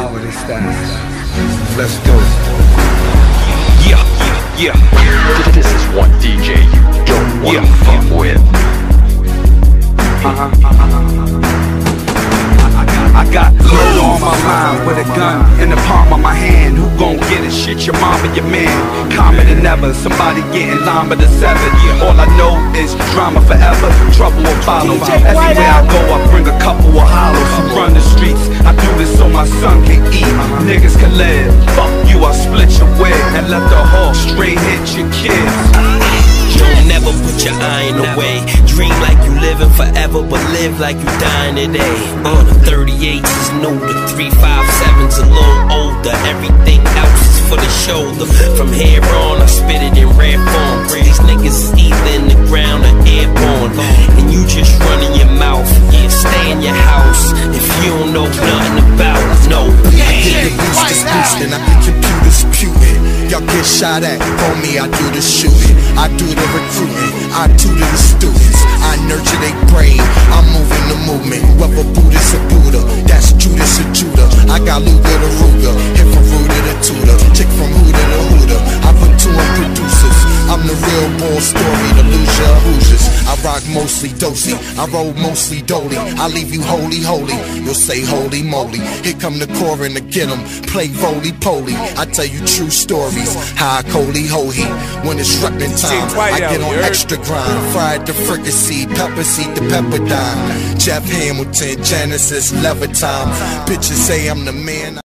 quality stacks. Let's do it. Yeah. This is one DJ you don't want to fuck with. I got murder on my mind with a gun in the palm of my hand. Who gon' get it? Shit, your mom and your man. Calmer than ever, somebody getting lime with the seven. All I know is drama forever, trouble will follow. Everywhere I go, I bring a couple of hollows who run the streets. I do this so my son can eat, niggas can live. Fuck you, I split your wig and let the horse straight hit your kids. Don't never put your eye in the way. Dream like you living forever, but live like you dying today. The 38s is new, the 357's a little older. Everything else is for the shoulder. From here on, I spit it in rare form. These niggas is either in the ground or airborne, and you just running your mouth. Yeah, stay in your house if you don't know nothing about no. Hit the boosters, I get computers putin'. Y'all get shot at, for me I do the shooting. I do the recruiting, I tutor the students. I nurture their brain, I'm moving the movement. Whether Buddhist or Buddha, that's Judas or Judah. I got Luga to Ruga, hit from Ruda to Tutor, chick from Huda to Huda. I put two on producers, I'm the real ball story, the loser Hoosiers. I rock mostly dosey, I roll mostly dolly. I leave you holy, you'll say holy moly. Here come the core and to get them, play roly-poly. I tell you true stories, how I holy-ho-he. When it's reppin' time, I get on extra grind. Fried the fricassee, pepper seed, the pepper dime. Jeff Hamilton, Genesis, Levitime. Bitches say I'm the man.